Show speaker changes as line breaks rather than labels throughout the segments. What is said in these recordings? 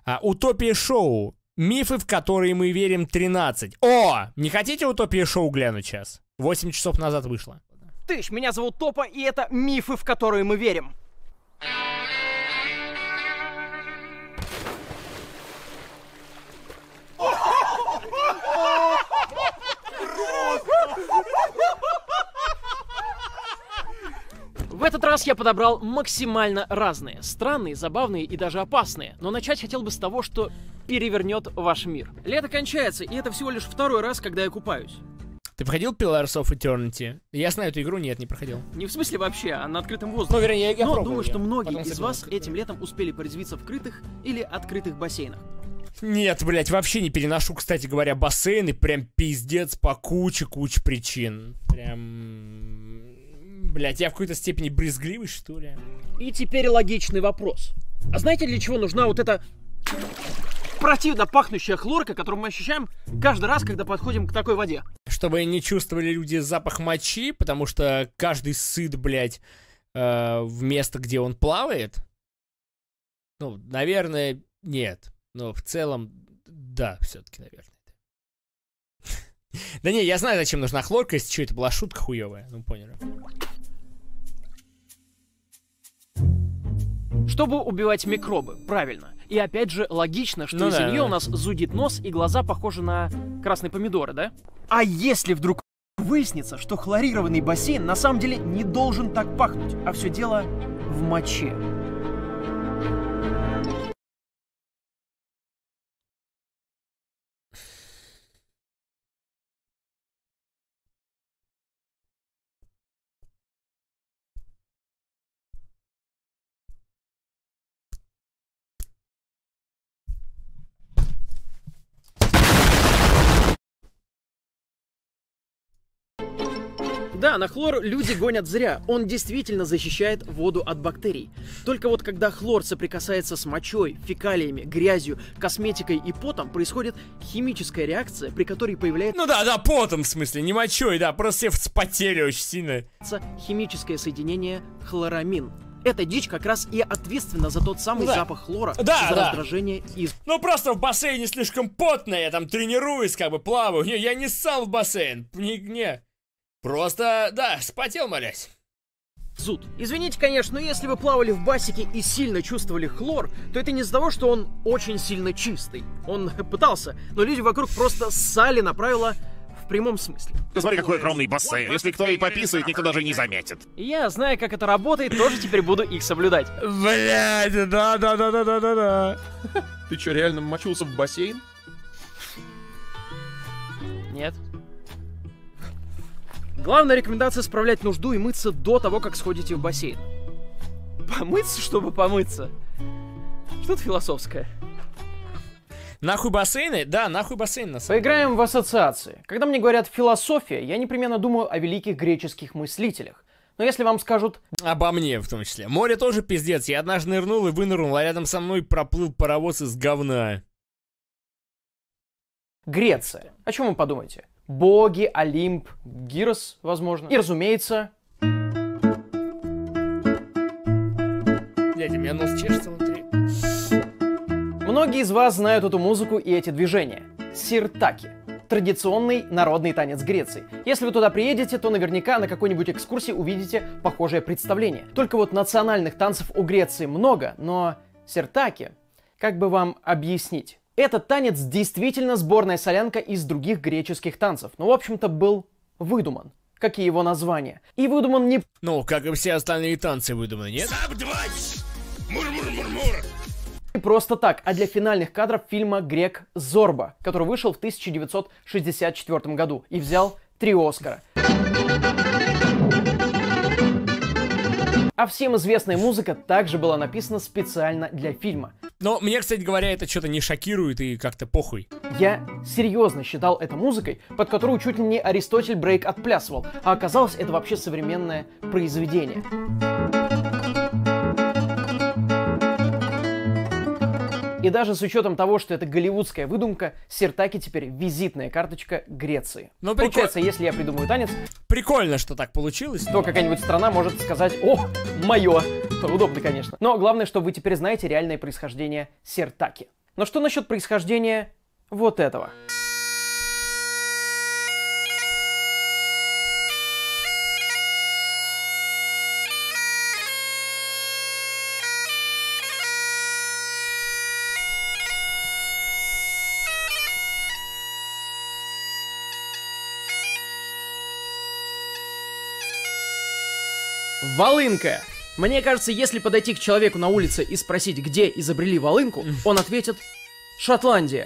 Утопия шоу. Мифы, в которые мы верим, 13. О! Не хотите утопия шоу глянуть сейчас? 8 часов назад вышло.
Меня зовут Топа, и это мифы, в которые мы верим. В этот раз я подобрал максимально разные. Странные, забавные и даже опасные. Но начать хотел бы с того, что перевернет ваш мир. Лето кончается, и это всего лишь второй раз, когда я купаюсь.
Ты проходил Pillars of Eternity? Я знаю эту игру, нет, не проходил.
Не в смысле вообще, а на открытом воздухе.
Ну, вернее, я
Но
пробовал
думаю,
её.
что многие
Потом
из
забыл
вас
открытую.
этим летом успели порезвиться в крытых или открытых бассейнах.
Нет, блядь, вообще не переношу, кстати говоря, бассейны. Прям пиздец по куче причин. Прям... Блядь, я в какой-то степени брезгливый, что ли?
И теперь логичный вопрос. А знаете, для чего нужна вот эта противно пахнущая хлорка, которую мы ощущаем каждый раз, когда подходим к такой воде?
Чтобы не чувствовали люди запах мочи, потому что каждый сыт, блядь, в место, где он плавает? Ну, наверное, нет. Но в целом, да, все-таки, наверное. Да не, я знаю, зачем нужна хлорка, если что, это была шутка хуевая. Ну, поняли.
Чтобы убивать микробы, правильно. И опять же, логично, что
Ну
из-за
да,
нее
да.
у нас зудит нос и глаза похожи на красные помидоры, да? А если вдруг выяснится, что хлорированный бассейн на самом деле не должен так пахнуть, а все дело в моче? Да, на хлор люди гонят зря. Он действительно защищает воду от бактерий. Только вот когда хлор соприкасается с мочой, фекалиями, грязью, косметикой и потом, происходит химическая реакция, при которой появляется
Ну да, потом, в смысле, не мочой, да, просто все вспотели очень сильно.
химическое соединение хлорамин. Эта дичь как раз и ответственна за тот самый
Ну да.
запах хлора,
Да,
за
да.
раздражение и...
Ну просто в бассейне слишком потно, я там тренируюсь, как бы плаваю. Не, я не ссал в бассейн, не. Просто, да, спотел, молясь.
зуд. Извините, конечно, но если вы плавали в басике и сильно чувствовали хлор, то это не из-за того, что он очень сильно чистый. Он пытался, но люди вокруг просто ссали на правила в прямом смысле.
Смотри, какой огромный бассейн. Если кто и пописает, никто даже не заметит.
Я, зная, как это работает, тоже теперь буду их соблюдать.
Блядь, да.
Ты что, реально мочился в бассейн?
Нет. Главная рекомендация — справлять нужду и мыться до того, как сходите в бассейн. Помыться, чтобы помыться? Что-то философское.
Нахуй бассейны? Да, нахуй бассейн на самом деле.
Поиграем в ассоциации. Когда мне говорят «философия», я непременно думаю о великих греческих мыслителях. Но если вам скажут
Обо мне в том числе. Море тоже пиздец. Я однажды нырнул и вынырнул, а рядом со мной проплыл паровоз из говна.
«Греция», о чем вы подумаете? Боги, Олимп, Гирос, возможно. И, разумеется...
Блядь, у меня нос чешется внутри.
Многие из вас знают эту музыку и эти движения. Сиртаки. Традиционный народный танец Греции. Если вы туда приедете, то наверняка на какой-нибудь экскурсии увидите похожее представление. Только вот национальных танцев у Греции много, но сиртаки, как бы вам объяснить? Этот танец действительно сборная солянка из других греческих танцев, но в общем-то был выдуман, как и его название. И выдуман не
Ну, как и все остальные танцы выдуманы, нет?
просто так, а для финальных кадров фильма «Грек Зорба», который вышел в 1964 году и взял 3 Оскара. А всем известная музыка также была написана специально для фильма.
Но мне, кстати говоря, это что-то не шокирует и как-то похуй.
Я серьезно считал это музыкой, под которую чуть ли не Аристотель брейк отплясывал, а оказалось, это вообще современное произведение. И даже с учетом того, что это голливудская выдумка, сиртаки теперь визитная карточка Греции.
Ну,
Получается, если я придумаю танец,
Прикольно, что так получилось.
то какая-нибудь страна может сказать: «О, мое!» Удобно, конечно. Но главное, что вы теперь знаете реальное происхождение сиртаки. Но что насчет происхождения вот этого? Волынка. Мне кажется, если подойти к человеку на улице и спросить, где изобрели волынку, он ответит «Шотландия».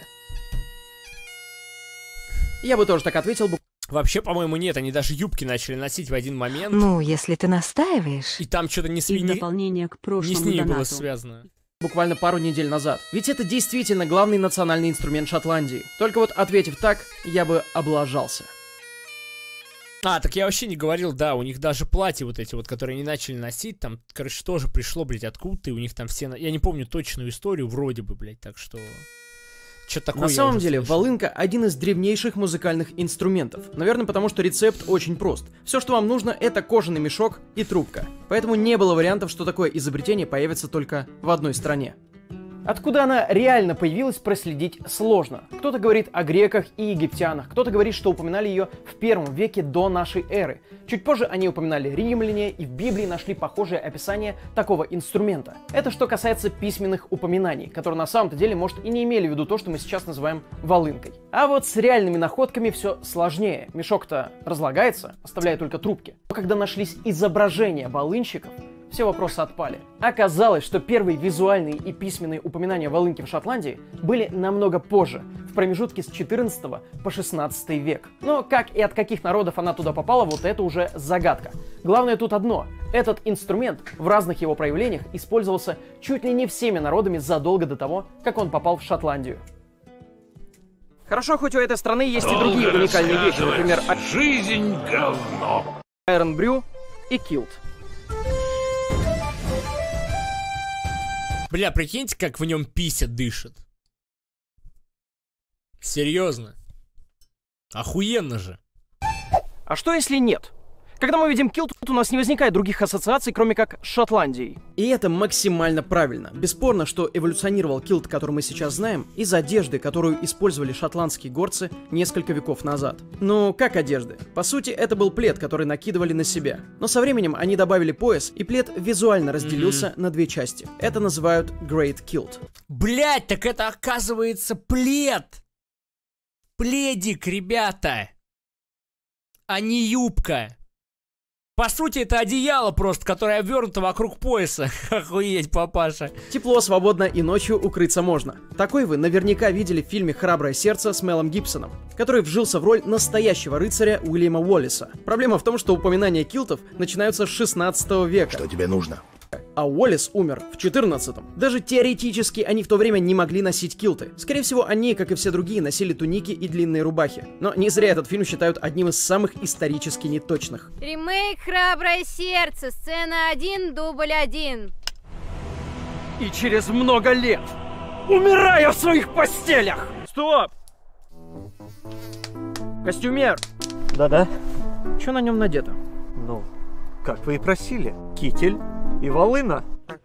Я бы тоже так ответил бы.
Вообще, по-моему, нет, они даже юбки начали носить в один момент.
Ну, если ты настаиваешь.
И там что-то не с
И в дополнение к прошлому
не с ней было
донату.
связано.
Буквально пару недель назад. Ведь это действительно главный национальный инструмент Шотландии. Только вот ответив так, я бы облажался.
А, так я вообще не говорил, да, у них даже платья вот эти вот, которые они начали носить, там, короче, тоже пришло, блядь, откуда-то, и у них там все... Я не помню точную историю, вроде бы, блядь, так что... Что-то такое
На
я
самом
уже
деле,
слышал.
волынка один из древнейших музыкальных инструментов. Наверное, потому что рецепт очень прост. Все, что вам нужно, это кожаный мешок и трубка. Поэтому не было вариантов, что такое изобретение появится только в одной стране. Откуда она реально появилась, проследить сложно. Кто-то говорит о греках и египтянах, кто-то говорит, что упоминали ее в 1 веке до нашей эры. Чуть позже они упоминали римляне, и в Библии нашли похожее описание такого инструмента. Это что касается письменных упоминаний, которые на самом-то деле, может, и не имели в виду то, что мы сейчас называем волынкой. А вот с реальными находками все сложнее. Мешок-то разлагается, оставляя только трубки. Но когда нашлись изображения волынщиков, все вопросы отпали. Оказалось, что первые визуальные и письменные упоминания волынки в Шотландии были намного позже, в промежутке с 14 по 16 век. Но как и от каких народов она туда попала, вот это уже загадка. Главное тут одно. Этот инструмент в разных его проявлениях использовался чуть ли не всеми народами задолго до того, как он попал в Шотландию. Хорошо, хоть у этой страны есть и другие уникальные вещи, например,
Жизнь говно.
Iron Brew и Kilt.
Бля, прикиньте, как в нем пися дышит. Серьезно. Охуенно же.
А что если нет? Когда мы видим килт, у нас не возникает других ассоциаций, кроме как с Шотландией. И это максимально правильно. Бесспорно, что эволюционировал килт, который мы сейчас знаем, из одежды, которую использовали шотландские горцы несколько веков назад. Ну, как одежды? По сути, это был плед, который накидывали на себя. Но со временем они добавили пояс, и плед визуально разделился на две части. Это называют Great Kilt.
Блять, так это оказывается плед. Пледик, ребята. А не юбка. По сути, это одеяло просто, которое обвернуто вокруг пояса. Охуеть, папаша.
Тепло, свободно и ночью укрыться можно. Такой вы наверняка видели в фильме «Храброе сердце» с Мелом Гибсоном, который вжился в роль настоящего рыцаря Уильяма Уоллиса. Проблема в том, что упоминания килтов начинаются с 16 века.
Что тебе нужно?
А Уоллис умер в 14-м. Даже теоретически они в то время не могли носить килты. Скорее всего, они, как и все другие, носили туники и длинные рубахи. Но не зря этот фильм считают одним из самых исторически неточных.
Ремейк «Храброе сердце», сцена 1, дубль 1.
И через много лет, умирая в своих постелях! Стоп! Костюмер!
Да-да.
Что на нем надето?
Ну, как вы и просили. Китель и волына.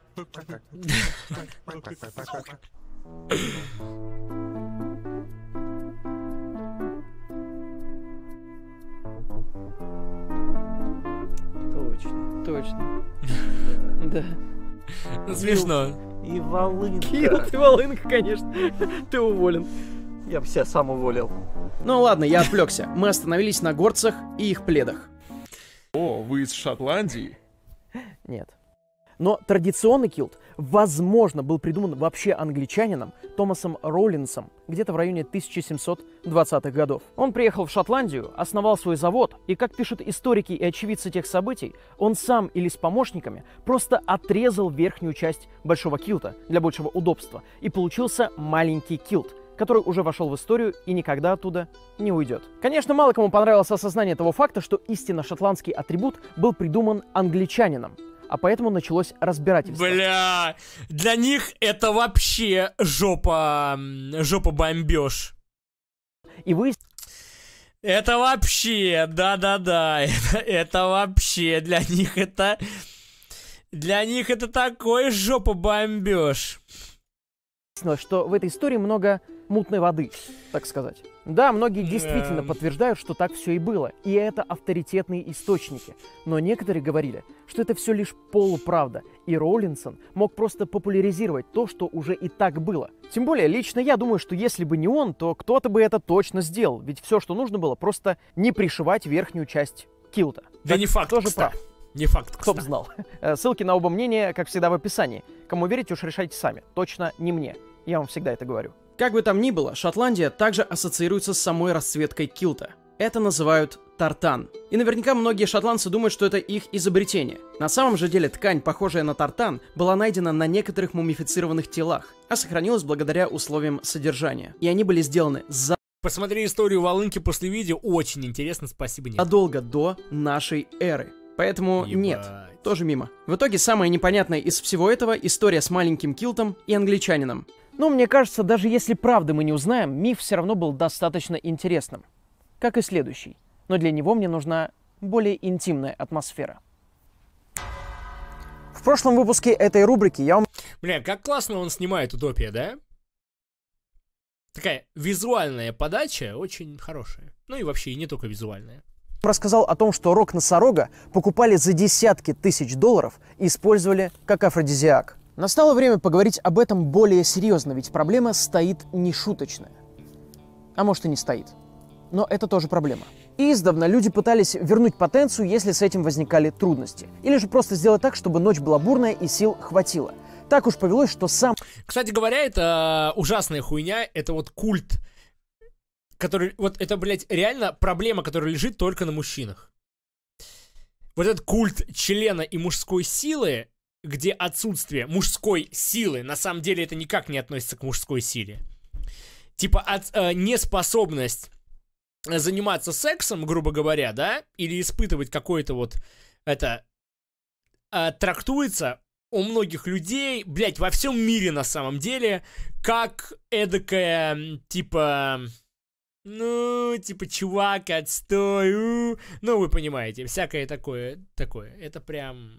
Точно, точно. Да.
Ну, смешно.
И волынка.
Килт и волынка, конечно. Ты уволен.
Я бы себя сам уволил.
Ну ладно, я отвлекся. Мы остановились на горцах и их пледах.
О, вы из Шотландии?
Нет. Но традиционный килт, возможно, был придуман вообще англичанином Томасом Роулинсом где-то в районе 1720-х годов. Он приехал в Шотландию, основал свой завод, и, как пишут историки и очевидцы тех событий, он сам или с помощниками просто отрезал верхнюю часть большого килта для большего удобства, и получился маленький килт, который уже вошел в историю и никогда оттуда не уйдет. Конечно, мало кому понравилось осознание того факта, что истинно шотландский атрибут был придуман англичанином, а поэтому началось разбирательство.
Бля, для них это вообще жопа бомбеж.
И выяснилось,
Это вообще, да-да-да, это вообще для них это такой жопа бомбеж.
что в этой истории много мутной воды, так сказать. Да, многие действительно подтверждают, что так все и было, и это авторитетные источники. Но некоторые говорили, что это все лишь полуправда, и Роулинсон мог просто популяризировать то, что уже и так было. Тем более, лично я думаю, что если бы не он, то кто-то бы это точно сделал, ведь все, что нужно было, просто не пришивать верхнюю часть килта.
Да
Так
не факт,
тоже
кстати.
прав.
Не факт,
Кто бы
кстати.
знал. Ссылки на оба мнения, как всегда, в описании. Кому верите, уж решайте сами. Точно не мне. Я вам всегда это говорю. Как бы там ни было, Шотландия также ассоциируется с самой расцветкой килта. Это называют тартан. И наверняка многие шотландцы думают, что это их изобретение. На самом же деле ткань, похожая на тартан, была найдена на некоторых мумифицированных телах, а сохранилась благодаря условиям содержания. И они были сделаны
Посмотри историю волынки после видео, очень интересно, спасибо, нет.
задолго до нашей эры. Поэтому нет,
Ебать.
тоже мимо. В итоге самое непонятное из всего этого — история с маленьким килтом и англичанином. Но мне кажется, даже если правды мы не узнаем, миф все равно был достаточно интересным. Как и следующий. Но для него мне нужна более интимная атмосфера. В прошлом выпуске этой рубрики я вам
Бля, как классно он снимает «Утопия», да? Такая визуальная подача очень хорошая. Ну и вообще, и не только визуальная.
рассказал о том, что рог носорога покупали за десятки тысяч долларов и использовали как афродизиак. Настало время поговорить об этом более серьезно, ведь проблема стоит нешуточная. А может и не стоит. Но это тоже проблема. Издавна люди пытались вернуть потенцию, если с этим возникали трудности. Или же просто сделать так, чтобы ночь была бурная и сил хватило. Так уж повелось, что сам...
Кстати говоря, это ужасная хуйня, это вот культ, который... Вот это, блядь, реально проблема, которая лежит только на мужчинах. Вот этот культ члена и мужской силы, где отсутствие мужской силы, на самом деле это никак не относится к мужской силе. Типа неспособность заниматься сексом, грубо говоря, да, или испытывать какое-то вот это, трактуется у многих людей, блять, во всем мире на самом деле, как эдакая, типа, ну, типа, чувак, отстой, ну, вы понимаете, всякое такое, это прям,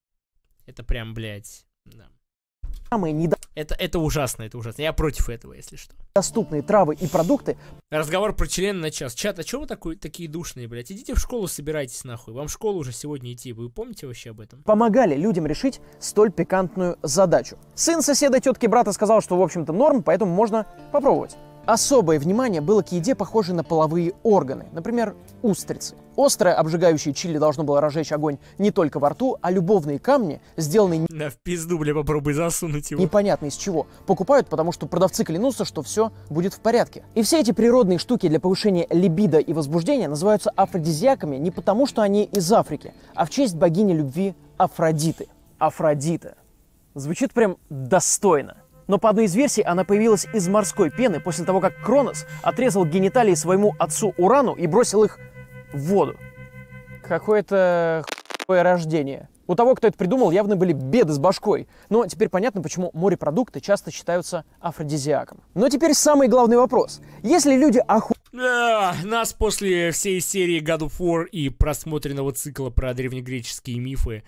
блять, да.
Самые
Это ужасно, я против этого, если что.
недоступные травы и продукты
Разговор про член на час. Чат, а чё вы такие душные, блядь? Идите в школу, собирайтесь нахуй. Вам в школу уже сегодня идти. Вы помните вообще об этом?
помогали людям решить столь пикантную задачу. Сын соседа, тетки брата сказал, что в общем-то норм, поэтому можно попробовать. Особое внимание было к еде, похожей на половые органы, например, устрицы. Острое обжигающее чили должно было разжечь огонь не только во рту, а любовные камни, сделанные
Да в пизду, бля, попробуй засунуть его.
непонятно из чего, покупают, потому что продавцы клянутся, что все будет в порядке. И все эти природные штуки для повышения либидо и возбуждения называются афродизиаками не потому, что они из Африки, а в честь богини любви Афродиты. Афродита. Звучит прям достойно. Но по одной из версий она появилась из морской пены после того, как Кронос отрезал гениталии своему отцу Урану и бросил их в воду. Какое-то хуевое рождение. У того, кто это придумал, явно были беды с башкой. Но теперь понятно, почему морепродукты часто считаются афродизиаком. Но теперь самый главный вопрос. Если люди
Да, нас после всей серии God of War и просмотренного цикла про древнегреческие мифы...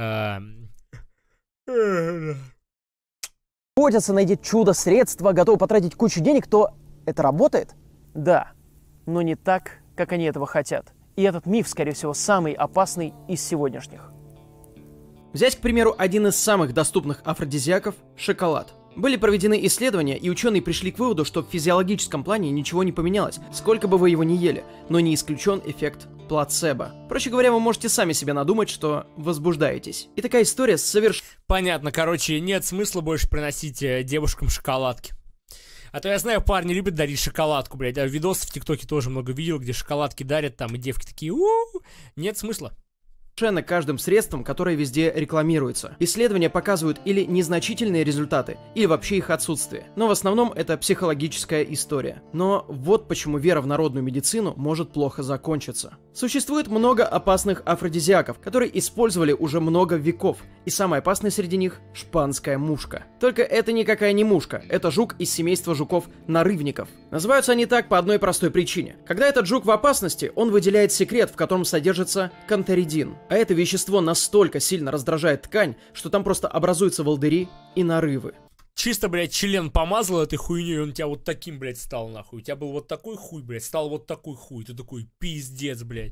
охотятся, найдет чудо-средства, готовы потратить кучу денег, то это работает? Да, но не так, как они этого хотят. И этот миф, скорее всего, самый опасный из сегодняшних. Взять, к примеру, один из самых доступных афродизиаков – шоколад. Были проведены исследования, и ученые пришли к выводу, что в физиологическом плане ничего не поменялось, сколько бы вы его ни ели, но не исключен эффект плацебо. Проще говоря, вы можете сами себе надумать, что возбуждаетесь. И такая история совершенно...
Понятно, короче, нет смысла больше приносить девушкам шоколадки. А то я знаю, парни любят дарить шоколадку, блядь. А видосы в ТикТоке тоже много видел, где шоколадки дарят там, и девки такие, нет смысла.
Совершенно каждым средством, которое везде рекламируется. Исследования показывают или незначительные результаты, или вообще их отсутствие. Но в основном это психологическая история. Но вот почему вера в народную медицину может плохо закончиться. Существует много опасных афродизиаков, которые использовали уже много веков. И самый опасный среди них – шпанская мушка. Только это никакая не мушка, это жук из семейства жуков-нарывников. Называются они так по одной простой причине. Когда этот жук в опасности, он выделяет секрет, в котором содержится канторидин. А это вещество настолько сильно раздражает ткань, что там просто образуются волдыри и нарывы.
чисто, блядь, член помазал этой хуйней, и он у тебя вот таким, блядь, стал, нахуй. У тебя был вот такой хуй, блядь, стал вот такой хуй. Ты такой, пиздец, блядь.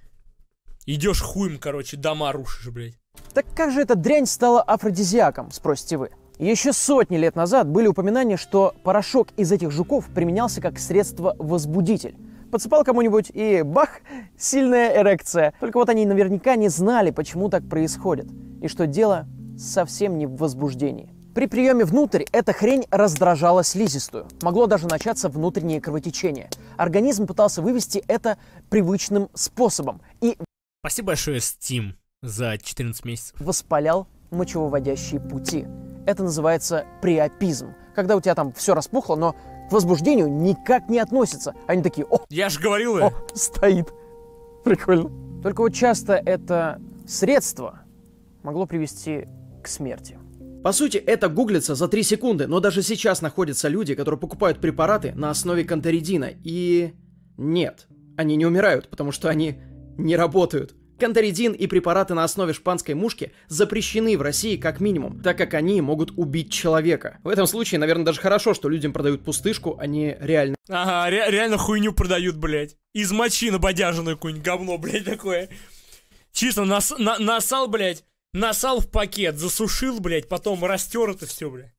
Идешь хуем, короче, дома рушишь, блядь.
Так как же эта дрянь стала афродизиаком, спросите вы? Еще сотни лет назад были упоминания, что порошок из этих жуков применялся как средство-возбудитель. Подсыпал кому-нибудь и бах, сильная эрекция. Только вот они наверняка не знали, почему так происходит. И что дело совсем не в возбуждении. При приеме внутрь эта хрень раздражала слизистую. Могло даже начаться внутреннее кровотечение. Организм пытался вывести это привычным способом и
Спасибо большое, Steam, за 14 месяцев.
воспалял мочевыводящие пути. Это называется приопизм. Когда у тебя там все распухло, но к возбуждению никак не относится. Они такие, о,
Я же говорил,
стоит. Прикольно. Только вот часто это средство могло привести к смерти. По сути, это гуглится за 3 секунды, но даже сейчас находятся люди, которые покупают препараты на основе канторидина. И нет, они не умирают, потому что они не работают. Канторидин и препараты на основе шпанской мушки запрещены в России как минимум, так как они могут убить человека. В этом случае, наверное, даже хорошо, что людям продают пустышку, а не реально.
Ага, реально хуйню продают, блядь. Из мочи набодяженное какое-нибудь говно, блядь, такое. Чисто насал, блядь, насал в пакет, засушил, блядь, потом растер это все, блядь.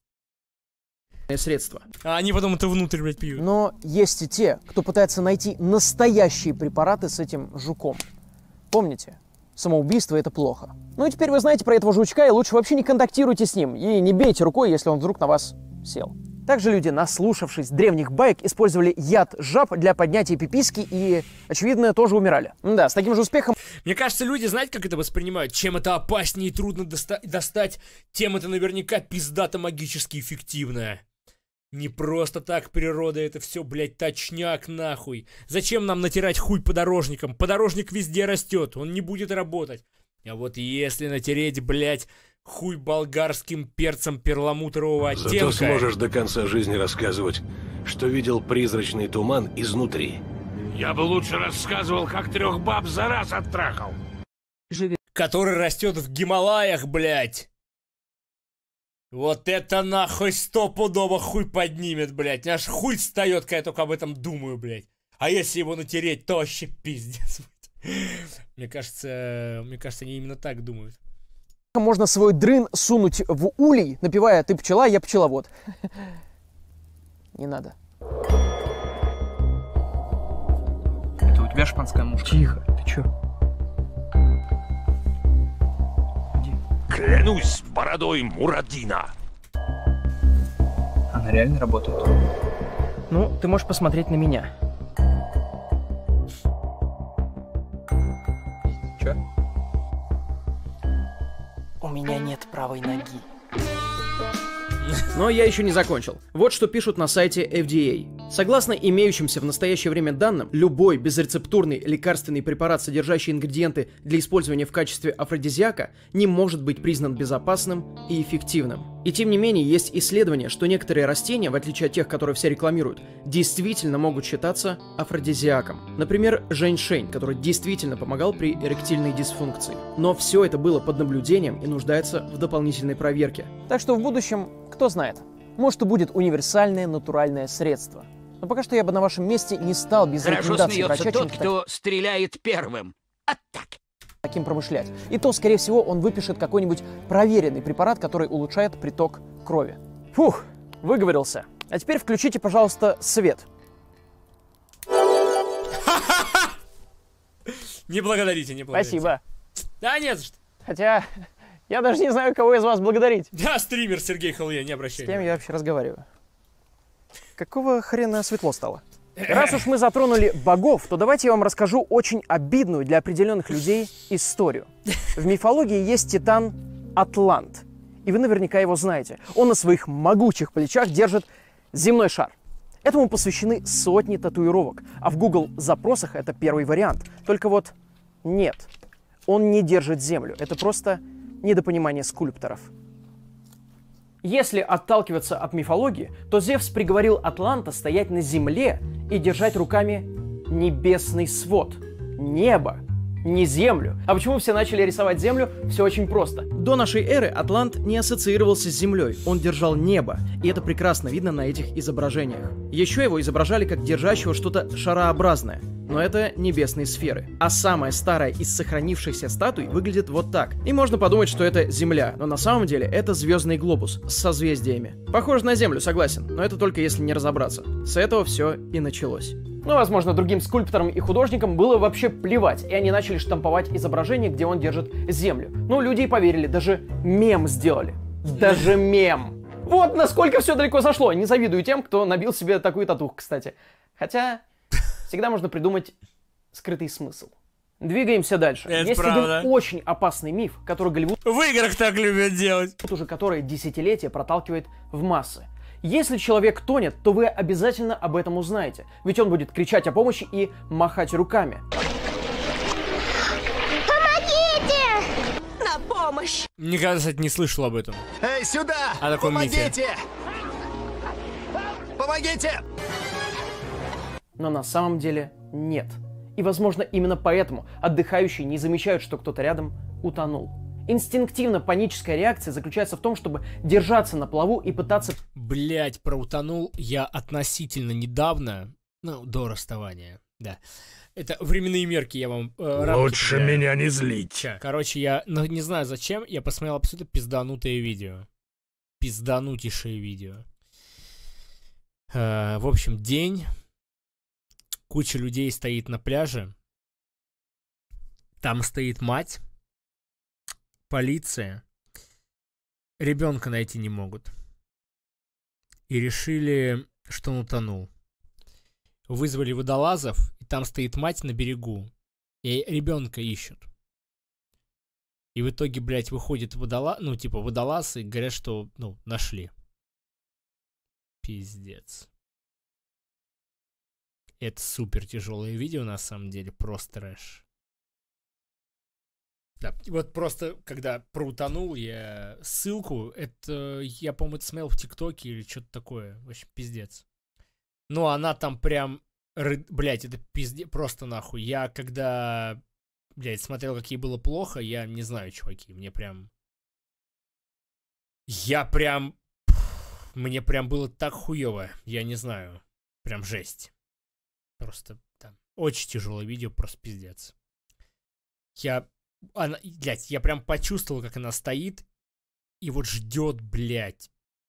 Средства.
А они потом это внутрь, блядь, пьют.
Но есть и те, кто пытается найти настоящие препараты с этим жуком. Помните, самоубийство — это плохо. Ну и теперь вы знаете про этого жучка, и лучше вообще не контактируйте с ним, и не бейте рукой, если он вдруг на вас сел. Также люди, наслушавшись древних баек, использовали яд жаб для поднятия пиписки и, очевидно, тоже умирали. Да, с таким же успехом...
Мне кажется, люди, знаете, как это воспринимают? Чем это опаснее и трудно достать, тем это наверняка пиздато магически эффективно. Не просто так природа, это все, блядь, точняк нахуй. Зачем нам натирать хуй подорожником? Подорожник везде растет, он не будет работать. А вот если натереть, блядь, хуй болгарским перцем перламутрового оттенка...
Зато сможешь до конца жизни рассказывать, что видел призрачный туман изнутри.
Я бы лучше рассказывал, как 3 баб за раз оттрахал.
Который растет в Гималаях, блядь. Вот это нахуй стопудово хуй поднимет, блядь. Аж хуй встает, когда я только об этом думаю, блядь. А если его натереть, то вообще пиздец. Мне кажется, они именно так думают.
Можно свой дрын сунуть в улей, напевая «ты пчела, я пчеловод». Не надо.
Это у тебя шпанская мушка?
Тихо, ты чё?
Клянусь бородой Мурадина.
Она реально работает?
Ну, ты можешь посмотреть на меня.
Чё?
У меня нет правой ноги. Но я еще не закончил. Вот что пишут на сайте FDA. Согласно имеющимся в настоящее время данным, любой безрецептурный лекарственный препарат, содержащий ингредиенты для использования в качестве афродизиака, не может быть признан безопасным и эффективным. И тем не менее, есть исследования, что некоторые растения, в отличие от тех, которые все рекламируют, действительно могут считаться афродизиаком. Например, женьшень, который действительно помогал при эректильной дисфункции. Но все это было под наблюдением и нуждается в дополнительной проверке. Так что в будущем, кто знает, может и будет универсальное натуральное средство. Но пока что я бы на вашем месте не стал без рекомендаций врача
тот, кто стреляет первым. А так.
Таким промышлять. И то, скорее всего, он выпишет какой-нибудь проверенный препарат, который улучшает приток крови. Фух, выговорился. А теперь включите, пожалуйста, свет.
Не благодарите, не благодарите.
Спасибо.
Да, не за что.
Хотя, я даже не знаю, кого из вас благодарить.
Да, стример Сергей Холье, не обращайтесь.
С кем я вообще разговариваю? Какого хрена светло стало? Раз уж мы затронули богов, то давайте я вам расскажу очень обидную для определенных людей историю. В мифологии есть титан Атлант, и вы наверняка его знаете. Он на своих могучих плечах держит земной шар. Этому посвящены сотни татуировок, а в Google запросах это первый вариант. Только вот нет, он не держит землю, это просто недопонимание скульпторов. Если отталкиваться от мифологии, то Зевс приговорил Атланта стоять на земле и держать руками небесный свод, небо. не Землю. А почему все начали рисовать Землю? Все очень просто. До нашей эры Атлант не ассоциировался с Землей, он держал небо, и это прекрасно видно на этих изображениях. Еще его изображали как держащего что-то шарообразное, но это небесные сферы. А самая старая из сохранившихся статуй выглядит вот так. И можно подумать, что это Земля, но на самом деле это звездный глобус с созвездиями. Похоже на Землю, согласен, но это только если не разобраться. С этого все и началось. Ну, возможно, другим скульпторам и художникам было вообще плевать, и они начали штамповать изображение, где он держит Землю. Ну, люди и поверили, даже мем сделали. Даже мем. Вот насколько все далеко зашло. Не завидую тем, кто набил себе такую татуху, кстати. Хотя, всегда можно придумать скрытый смысл. Двигаемся дальше.
Это
есть
правда.
один очень опасный миф, который Голливуд
В играх так любят делать.
уже который десятилетия проталкивает в массы. Если человек тонет, то вы обязательно об этом узнаете, ведь он будет кричать о помощи и махать руками.
На помощь!
Никогда, кстати, не слышал об этом.
Эй, сюда!
О таком мифе.
Помогите!
Но на самом деле нет. И, возможно, именно поэтому отдыхающие не замечают, что кто-то рядом утонул. Инстинктивно паническая реакция заключается в том, чтобы держаться на плаву и пытаться...
Блять, про утонул я относительно недавно, ну, до расставания, да. Это временные мерки, я вам...
Лучше меня не злить.
Короче, я не знаю зачем, я посмотрел абсолютно пизданутое видео. Пизданутейшее видео. В общем, день. Куча людей стоит на пляже. Там стоит мать. Полиция. Ребенка найти не могут. И решили, что он утонул. Вызвали водолазов, и там стоит мать на берегу. И ребенка ищут. И в итоге, блядь, выходит водолаз, и говорят, что, нашли. Пиздец. Это супер тяжелое видео, на самом деле, просто трэш. Да, вот просто, когда проутонул, я ссылку, это, я, по-моему, это смотрел в ТикТоке или что-то такое, вообще пиздец. Ну, она там прям, блядь, это пиздец, просто нахуй. Я когда, блядь, смотрел, как ей было плохо, я не знаю, чуваки, мне прям было так хуёво, я не знаю, прям жесть. Просто, да, очень тяжелое видео, просто пиздец. Я прям почувствовал, как она стоит и вот ждет, блядь,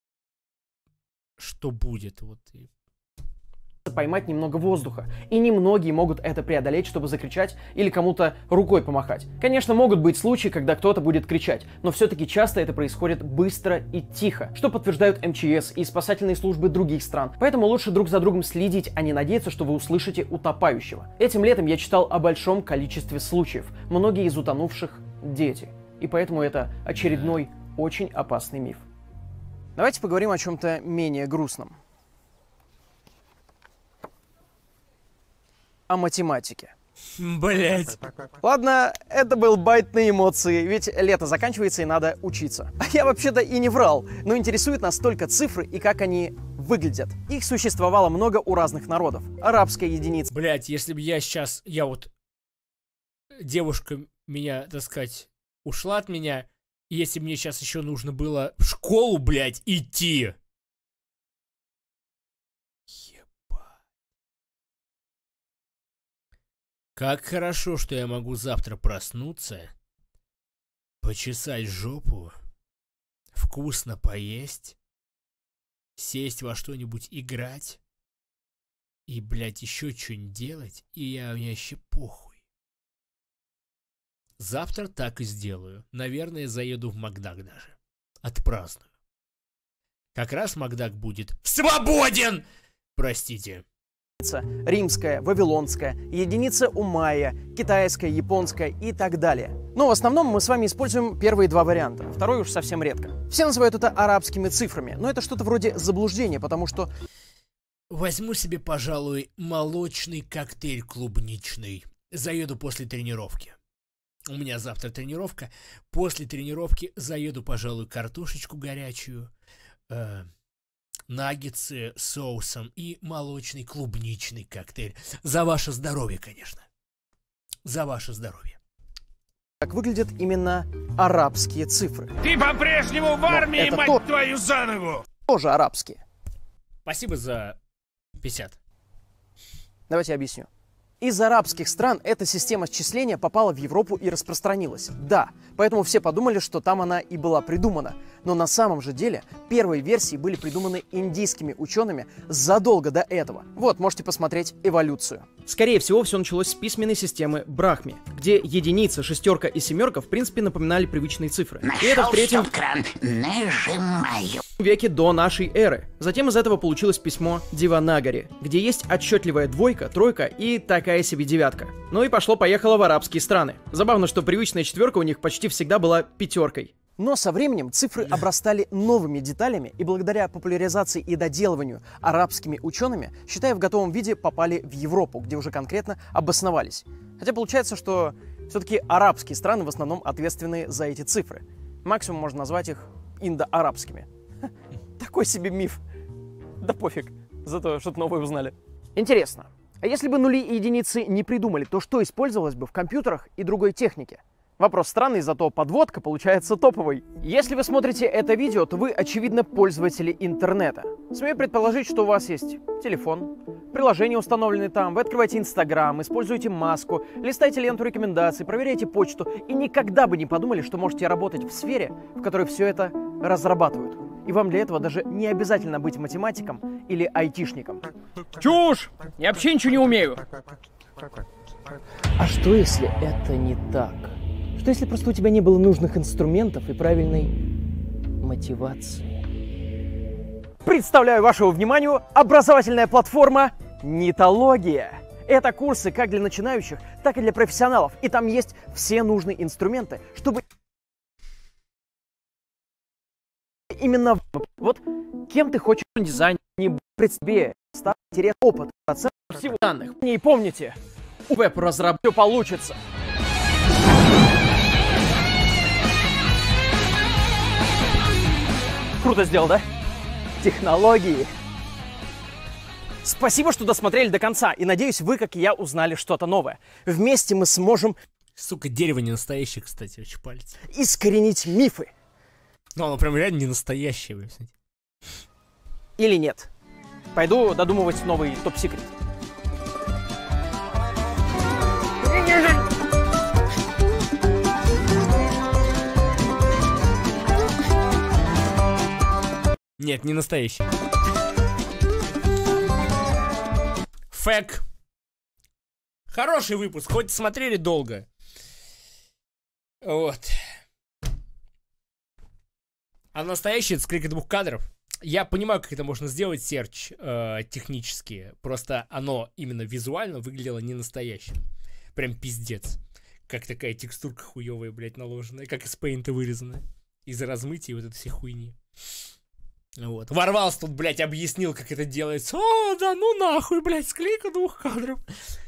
что будет, вот.
Поймать немного воздуха. И немногие могут это преодолеть, чтобы закричать или кому-то рукой помахать. Конечно, могут быть случаи, когда кто-то будет кричать, но все-таки часто это происходит быстро и тихо, что подтверждают МЧС и спасательные службы других стран. Поэтому лучше друг за другом следить, а не надеяться, что вы услышите утопающего. Этим летом я читал о большом количестве случаев. Многие из утонувших — дети. И поэтому это очередной очень опасный миф. Давайте поговорим о чем-то менее грустном. О математике.
Блять.
Ладно, это был байт на эмоции, ведь лето заканчивается и надо учиться. А я вообще-то и не врал, но интересует нас только цифры и как они выглядят. Их существовало много у разных народов. Арабская единица.
Блять, если бы девушка меня, так сказать, ушла от меня, и если бы мне сейчас еще нужно было в школу, блять, идти. Как хорошо, что я могу завтра проснуться, почесать жопу, вкусно поесть, сесть во что-нибудь играть и, блядь, еще что-нибудь делать, и мне вообще похуй. Завтра так и сделаю. Наверное, заеду в Макдак даже. Отпраздную. Как раз Макдак будет свободен! Простите.
Римская, вавилонская, единица у майя, китайская, японская и так далее. Но в основном мы с вами используем первые два варианта, второй уж совсем редко. Все называют это арабскими цифрами, но это что-то вроде заблуждения, потому что...
Возьму себе, пожалуй, молочный коктейль клубничный. Заеду после тренировки. У меня завтра тренировка. После тренировки заеду, пожалуй, картошечку горячую, наггетсы с соусом и молочный клубничный коктейль. За ваше здоровье, конечно. За ваше здоровье.
как выглядят именно арабские цифры.
Ты по-прежнему в армии, мать твою, за ногу!
Тоже арабские.
Спасибо за 50.
Давайте я объясню. Из арабских стран эта система счисления попала в Европу и распространилась. Да, поэтому все подумали, что там она и была придумана. Но на самом же деле первые версии были придуманы индийскими учеными задолго до этого. Вот, можете посмотреть эволюцию. Скорее всего, все началось с письменной системы Брахми, где единица, шестерка и семерка в принципе напоминали привычные цифры. И это в третьем веке до нашей эры. Затем из этого получилось письмо Деванагари, где есть отчетливая двойка, тройка и такая себе девятка. Ну и пошло-поехало в арабские страны. Забавно, что привычная четверка у них почти всегда была пятеркой. Но со временем цифры обрастали новыми деталями, и благодаря популяризации и доделыванию арабскими учеными, считая в готовом виде, попали в Европу, где уже конкретно обосновались. Хотя получается, что все-таки арабские страны в основном ответственны за эти цифры. Максимум можно назвать их индоарабскими. Такой себе миф. Да пофиг, зато что-то новое узнали. Интересно, а если бы нули и единицы не придумали, то что использовалось бы в компьютерах и другой технике? Вопрос странный, зато подводка получается топовой. Если вы смотрите это видео, то вы, очевидно, пользователи интернета. Смею предположить, что у вас есть телефон, приложения установлены там, вы открываете Инстаграм, используете маску, листаете ленту рекомендаций, проверяете почту и никогда бы не подумали, что можете работать в сфере, в которой все это разрабатывают. И вам для этого даже не обязательно быть математиком или айтишником.
Чушь! Я вообще ничего не умею.
А что если это не так? Что если просто у тебя не было нужных инструментов и правильной мотивации? Представляю вашему вниманию образовательная платформа Нитология. Это курсы как для начинающих, так и для профессионалов. И там есть все нужные инструменты, чтобы именно вот кем ты хочешь дизайн, не представь, став интерес, опыт, процесс всего данных. И помните, у веб-разработки все получится. Круто сделал, да? Технологии. Спасибо, что досмотрели до конца, и надеюсь, вы, как и я, узнали что-то новое. Вместе мы сможем...
Сука, дерево не настоящее, кстати, очень палец.
Искоренить мифы.
Ну, оно прям реально не настоящее, вы знаете.
Или нет. Пойду додумывать новый топ-секрет.
Нет, не настоящий. Фэк. Хороший выпуск, хоть смотрели долго. Вот. А настоящий — это склейка 2 кадров. Я понимаю, как это можно сделать, серч, технически. Просто оно именно визуально выглядело не настоящим. Прям пиздец. Как такая текстурка хуёвая, блядь, наложенная. Как из пейнта вырезанная. Из-за размытия вот этой всей хуйни. Вот. Ворвался тут, блядь, объяснил, как это делается. О, да ну нахуй, блядь, склейка 2 кадров.